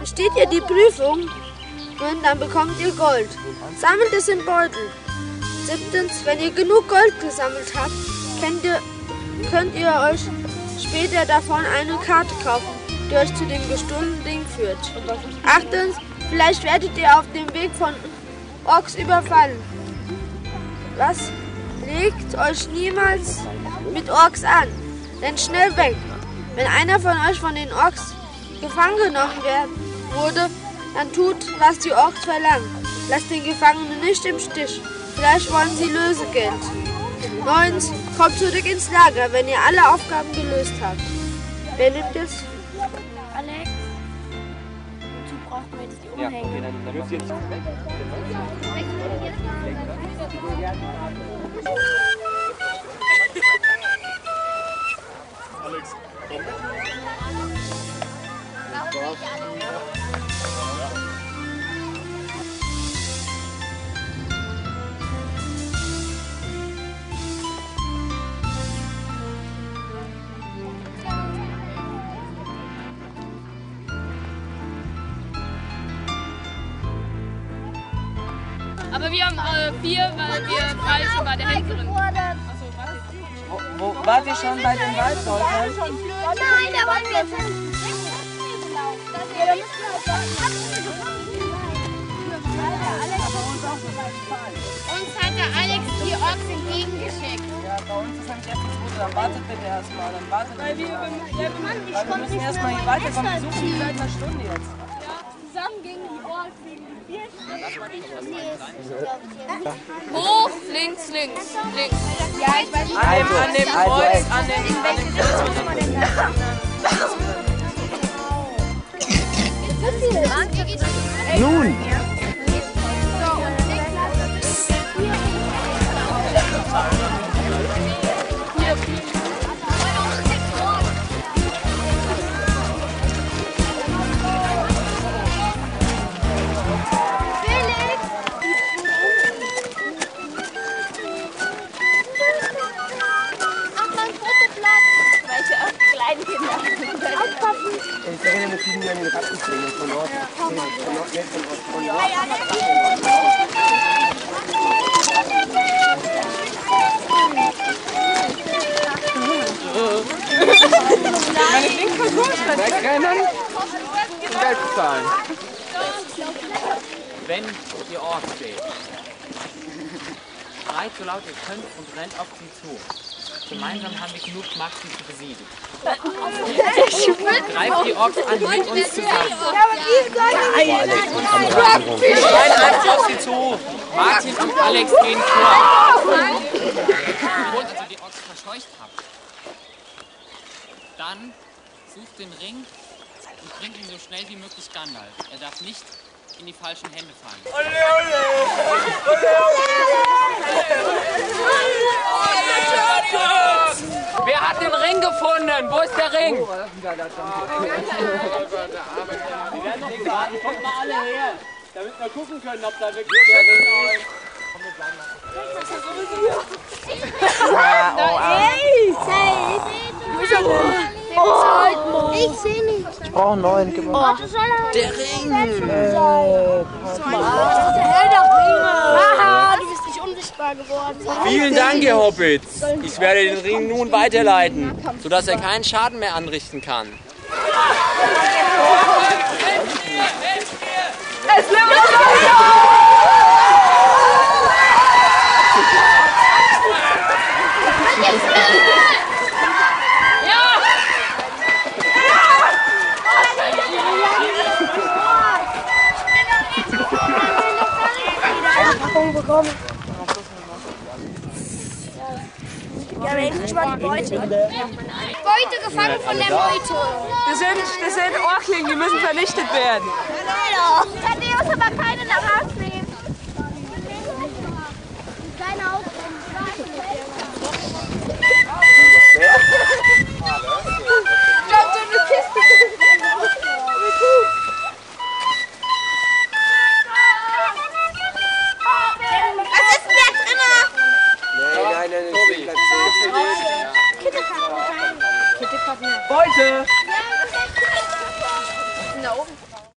Besteht ihr die Prüfung und dann bekommt ihr Gold. Sammelt es in Beutel. 7. Wenn ihr genug Gold gesammelt habt, könnt ihr euch später davon eine Karte kaufen, die euch zu dem gestohlenen Ding führt. 8. Vielleicht werdet ihr auf dem Weg von Orks überfallen. Was? Legt euch niemals mit Orks an, denn schnell weg. Wenn einer von euch von den Orks gefangen genommen wurde, dann tut, was die Orks verlangen. Lasst den Gefangenen nicht im Stich. Vielleicht wollen sie Lösegeld. 9. Kommt zurück ins Lager, wenn ihr alle Aufgaben gelöst habt. Wer nimmt es? Alex. Wozu braucht man jetzt die Umhänge? Okay, dann müsst ihr jetzt weg. Alex, komm. Aber wir haben 4, weil wir 3 schon bei der Händlerin. Achso, warte. Wart ihr schon bei den Waldläufern? Nein, da wollen wir jetzt nicht. Ja, da müssen wir uns hat der Alex die Orks entgegengeschickt. Ja, bei uns ist nämlich erst das Gute. Dann wartet bitte erstmal. Dann wartet bitte. Weil wir müssen erstmal hier weiterkommen. Wir suchen die seit einer Stunde jetzt. Zusammen gegen die Orks, wegen die Hoch, links, links, links. Ja, ich weiß nicht. An dem Kreuz, an dem Nun! Ich sage, wir kriegen ja eine Rattenpflege von dort. Von dort. Meine Ding Wegrennen und Geld bezahlen. Wenn ihr Orks seht, schreit so laut ihr könnt und rennt auf sie zu. Gemeinsam haben wir genug Macht, sie zu besiegen. Greift die Orks an mit uns zusammen. Wir schreien einfach auf sie zu. Martin und Alex gehen vor. Bevor ihr die Orks verscheucht habt, dann sucht den Ring und bringt ihn so schnell wie möglich Gandalf. Er darf nicht in die falschen Hände fallen. Wer hat den Ring gefunden? Wo ist der Ring? Die werden noch warten. Kommt mal alle her, damit wir gucken können, ob da wirklich der Ring ist. Ich sehe nicht. Ich brauche einen neuen. Gib mal. Der Ring. Haha, du bist nicht unsichtbar geworden. Vielen Dank, ihr Hobbits. Ich werde den Ring nun weiterleiten, sodass er keinen Schaden mehr anrichten kann. Es lebt bekommen. Ja, endlich mal die Beute. Beute gefangen von der Beute. Das sind Orklinge, die müssen vernichtet werden. Thaddeus, aber keine nach Hause nehmen. Keine Ausreden.